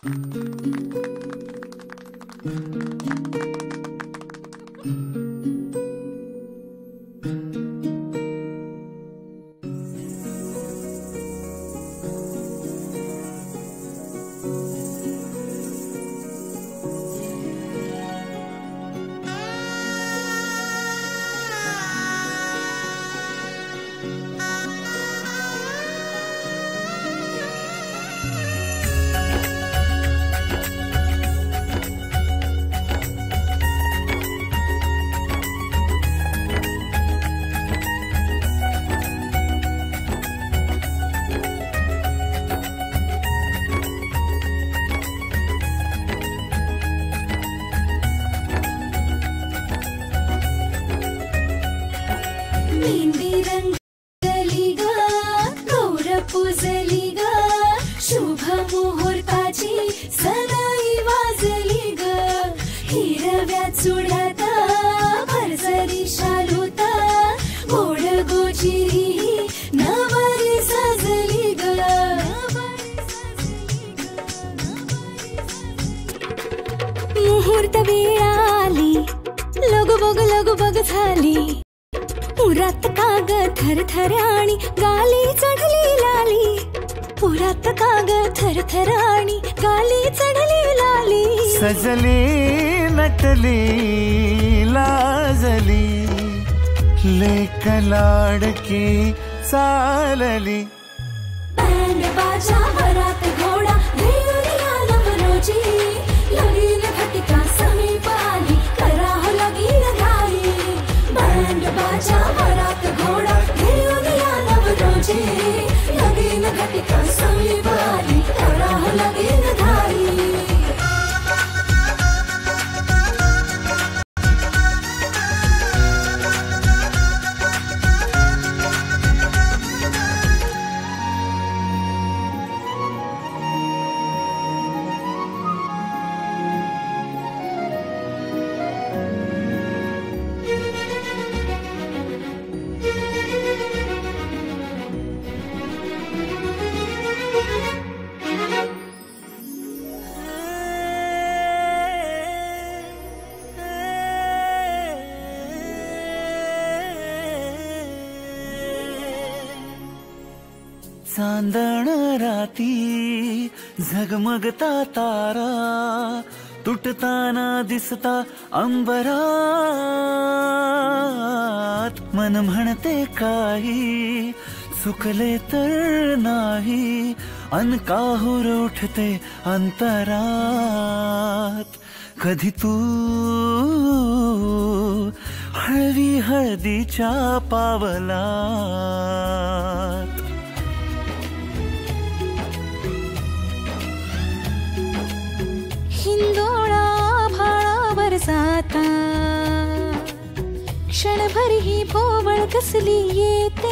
मुहूर्त वेळ आली, लगू बग झाली, उरात काग थरथर आणि गाली चढली लाली, उरात काग थरथर आणि गाली चढली लाली, सजली नटली लाजली, लेक लाडकी चालली, बँड बाजा वरात घोडा घेऊया नवरोजी, लगीन घटिका समीप आली, करा हो लगीन घाई, बँड बाजा वरात घोडा घेऊया नवरोजी, लगीन घटिका समीप आली, करा हो लगीन घाई. चांदण राती झगमगता तारा, तुटताना दिसता अंबरात, मन म्हणते काही चुकले तर नाही, अन काहूर उठते अंतरात, कधी तू हळवी हळदीच्या पावलात, हिंदोळा भाळावर जाता, क्षणभर ही भोवळ कसली येते,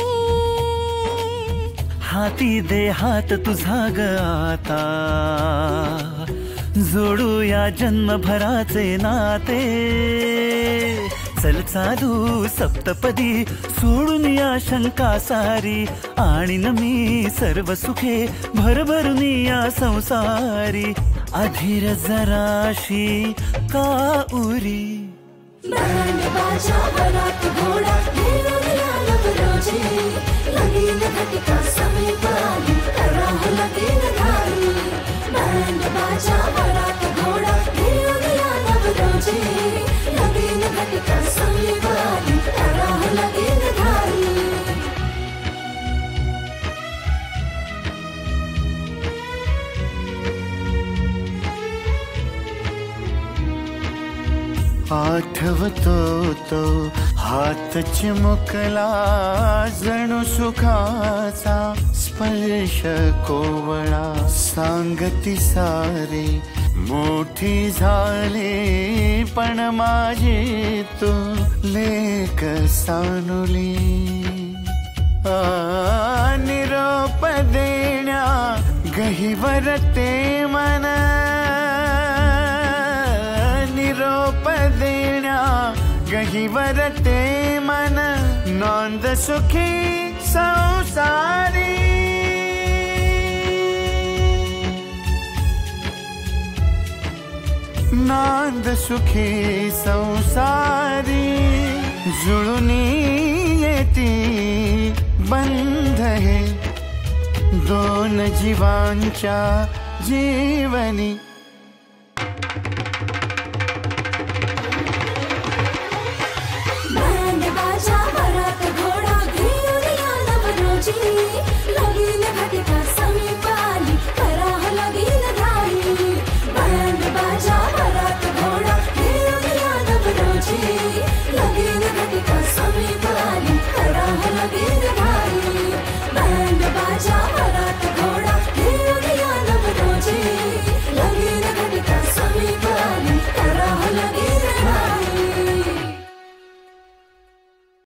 हाती दे हात तुझा ग आता, जोडूया जन्मभराचे नाते, चल चालू सप्तपदी सोडून या शंका सारी, आणि मी सर्व सुखे भरभरून या संसारी, अधीर जराशी का उरी, बँड बाजा वरात घोडा घेऊया नवरोजी, लगीन घटिका समीप आली, करा हो लगीन घाई, बँड बाजा वरात घोडा घेऊया नवरोजी, लगीन घटिका समीप आली, करा हो लगीन घाई. आठवतो तो हात चिमुकला, जणू सुखाचा स्पर्श कोवळा, सांगती सारी मोठी झाली, पण माझी तू लेक सानुली, निरोप देण्या गहिवर ते मन, निरोप देण्या गहिवर ते मन, नोंद सुखी संसारी. नांद सुखी संसारी जुळूनी येती बंध हे दोन जीवांच्या जीवनी बँड बाजा वरात घोडा घेऊन या नवरोजी लगीन घटिका समीप आली करा हो लगीन घाई बँड बाजा वरात घोडा घेऊन या नवरोजी लगीन घटिका समीप आली करा हो लगीन